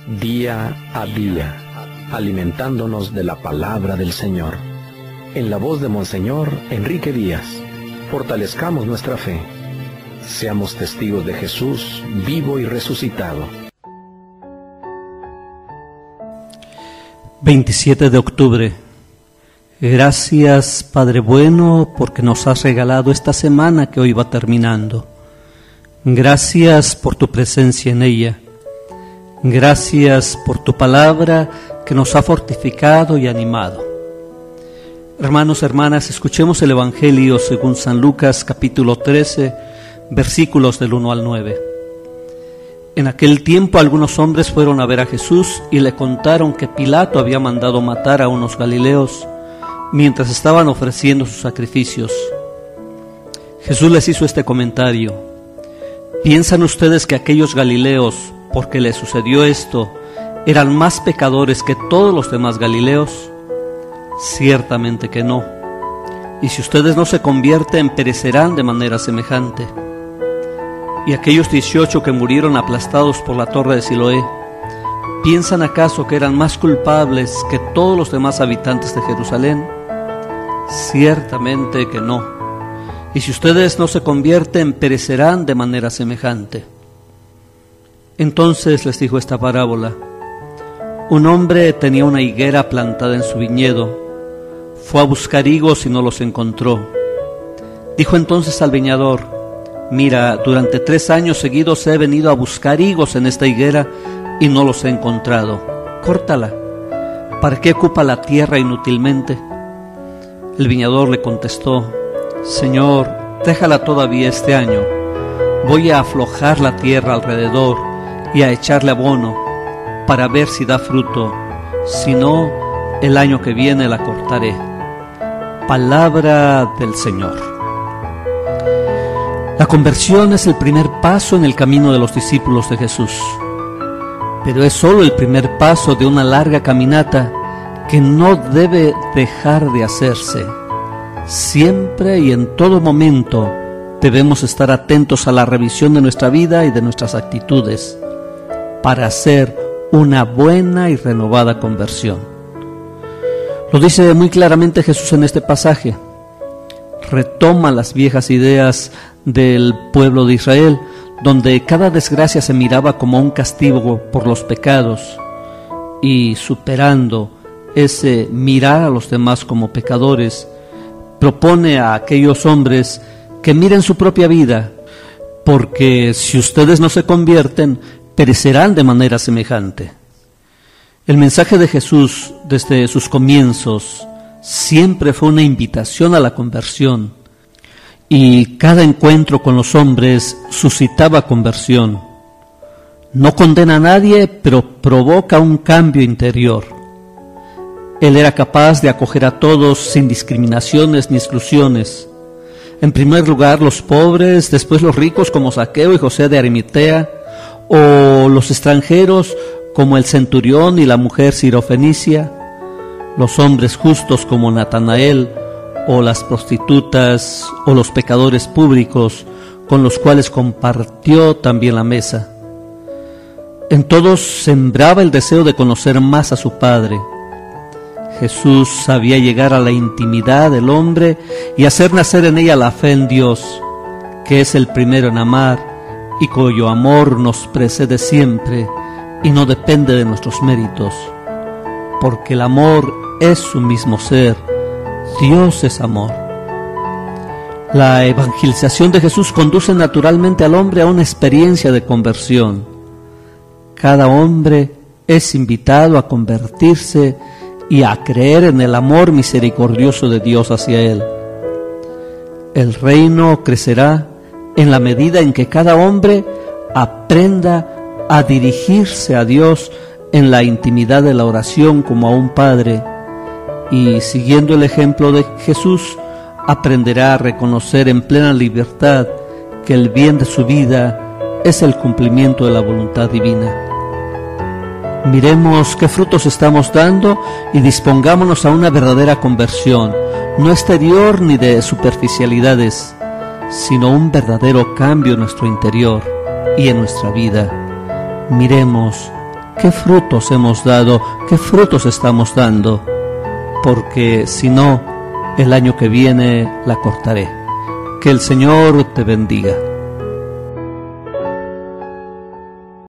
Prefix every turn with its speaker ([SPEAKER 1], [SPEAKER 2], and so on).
[SPEAKER 1] día a día, alimentándonos de la palabra del Señor. En la voz de Monseñor Enrique Díaz, fortalezcamos nuestra fe. Seamos testigos de Jesús vivo y resucitado.
[SPEAKER 2] 27 de octubre. Gracias, Padre bueno, porque nos has regalado esta semana que hoy va terminando. Gracias por tu presencia en ella. Gracias por tu palabra que nos ha fortificado y animado. Hermanos, hermanas, escuchemos el Evangelio según San Lucas, capítulo 13, versículos del 1 al 9. En aquel tiempo algunos hombres fueron a ver a Jesús y le contaron que Pilato había mandado matar a unos galileos mientras estaban ofreciendo sus sacrificios. Jesús les hizo este comentario: ¿piensan ustedes que aquellos galileos, porque les sucedió esto, eran más pecadores que todos los demás galileos? Ciertamente que no. Y si ustedes no se convierten, perecerán de manera semejante. Y aquellos 18 que murieron aplastados por la torre de Siloé, ¿piensan acaso que eran más culpables que todos los demás habitantes de Jerusalén? Ciertamente que no. Y si ustedes no se convierten, perecerán de manera semejante. Entonces les dijo esta parábola: un hombre tenía una higuera plantada en su viñedo. Fue a buscar higos y no los encontró. Dijo entonces al viñador: mira, durante 3 años seguidos he venido a buscar higos en esta higuera y no los he encontrado. Córtala. ¿Para qué ocupa la tierra inútilmente? El viñador le contestó: Señor, déjala todavía este año. Voy a aflojar la tierra alrededor y a echarle abono para ver si da fruto. Si no, el año que viene la cortaré. Palabra del Señor. La conversión es el primer paso en el camino de los discípulos de Jesús, pero es solo el primer paso de una larga caminata que no debe dejar de hacerse. Siempre y en todo momento debemos estar atentos a la revisión de nuestra vida y de nuestras actitudes para hacer una buena y renovada conversión. Lo dice muy claramente Jesús en este pasaje. Retoma las viejas ideas del pueblo de Israel, donde cada desgracia se miraba como un castigo por los pecados, y superando ese mirar a los demás como pecadores, propone a aquellos hombres que miren su propia vida, porque si ustedes no se convierten, perecerán de manera semejante. El mensaje de Jesús desde sus comienzos siempre fue una invitación a la conversión, y cada encuentro con los hombres suscitaba conversión. No condena a nadie, pero provoca un cambio interior. Él era capaz de acoger a todos sin discriminaciones ni exclusiones. En primer lugar los pobres, después los ricos como Zaqueo y José de Arimatea, o los extranjeros como el centurión y la mujer sirofenicia, los hombres justos como Natanael, o las prostitutas, o los pecadores públicos con los cuales compartió también la mesa. En todos sembraba el deseo de conocer más a su Padre. Jesús sabía llegar a la intimidad del hombre y hacer nacer en ella la fe en Dios, que es el primero en amar y cuyo amor nos precede siempre y no depende de nuestros méritos, porque el amor es su mismo ser. Dios es amor. La evangelización de Jesús conduce naturalmente al hombre a una experiencia de conversión. Cada hombre es invitado a convertirse y a creer en el amor misericordioso de Dios hacia él. El reino crecerá en la medida en que cada hombre aprenda a dirigirse a Dios en la intimidad de la oración como a un Padre, y siguiendo el ejemplo de Jesús, aprenderá a reconocer en plena libertad que el bien de su vida es el cumplimiento de la voluntad divina. Miremos qué frutos estamos dando y dispongámonos a una verdadera conversión, no exterior ni de superficialidades, sino un verdadero cambio en nuestro interior y en nuestra vida. Miremos qué frutos hemos dado, qué frutos estamos dando, porque si no, el año que viene la cortaré. Que el Señor te bendiga.